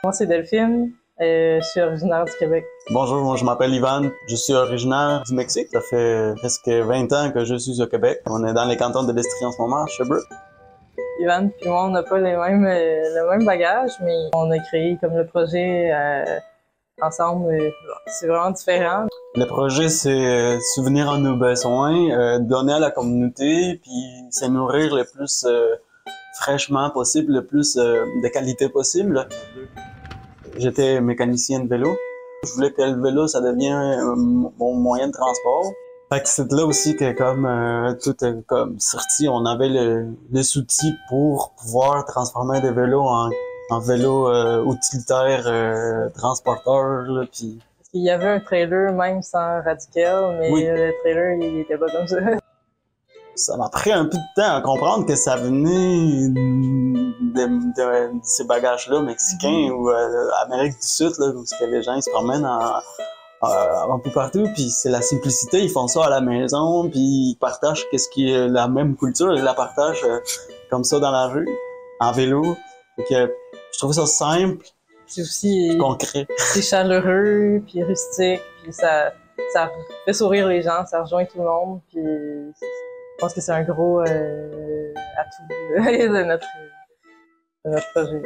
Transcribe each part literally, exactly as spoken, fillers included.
Moi, c'est Delphine. Euh, je suis originaire du Québec. Bonjour, moi je m'appelle Ivan. Je suis originaire du Mexique. Ça fait presque vingt ans que je suis au Québec. On est dans les cantons de l'Estrie en ce moment, à Sherbrooke. Ivan puis moi, on n'a pas les mêmes, euh, le même bagage, mais on a créé comme le projet euh, ensemble. Euh, c'est vraiment différent. Le projet, c'est euh, subvenir à nos besoins, euh, donner à la communauté, puis c'est nourrir le plus euh, fraîchement possible, le plus euh, de qualité possible. J'étais mécanicien de vélo. Je voulais que le vélo, ça devienne euh, mon moyen de transport. Fait que c'est là aussi que comme euh, tout est comme sorti, on avait le, les outils pour pouvoir transformer des vélos en, en vélos euh, utilitaires, euh, transporteurs, là, puis... Il y avait un trailer même sans radical, mais oui. Le trailer, il était pas comme ça. Ça m'a pris un peu de temps à comprendre que ça venait de, de, de ces bagages-là mexicains mm-hmm. ou euh, Amérique du Sud, là, où que les gens ils se promènent en, en, un peu partout, puis c'est la simplicité, ils font ça à la maison, puis ils partagent qu'est-ce qui est la même culture, ils la partagent euh, comme ça dans la rue, en vélo. Donc, euh, je trouve ça simple, c'est aussi concret. C'est chaleureux, puis rustique, puis ça, ça fait sourire les gens, ça rejoint tout le monde, puis je pense que c'est un gros euh, atout de notre, de notre projet.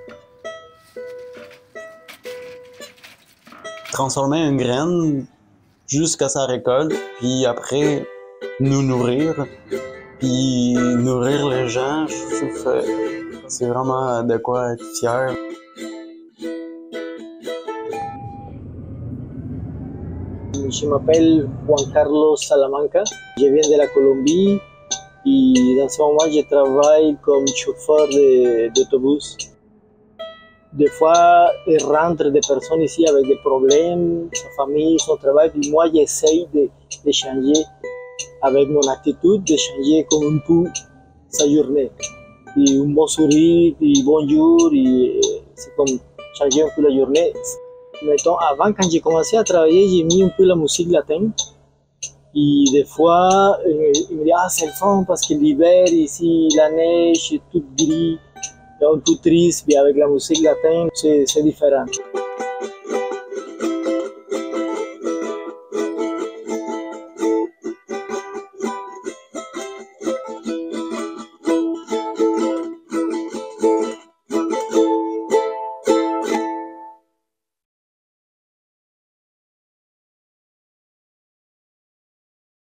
Transformer une graine jusqu'à sa récolte, puis après nous nourrir, puis nourrir les gens, je trouve que c'est vraiment de quoi être fier. Je m'appelle Juan Carlos Salamanca, je viens de la Colombie et dans ce moment je travaille comme chauffeur d'autobus. Des fois, il rentre des personnes ici avec des problèmes, sa famille, son travail, puis moi j'essaye de, de changer avec mon attitude, de changer comme un peu sa journée. Et un bon sourire, et bonjour, et c'est comme changer un peu la journée. Mettons, avant, quand j'ai commencé à travailler, j'ai mis un peu la musique latine. Et des fois, il me dit, ah, c'est le fun parce que l'hiver, ici, la neige, est toute gris, un peu triste, mais avec la musique latine, c'est différent.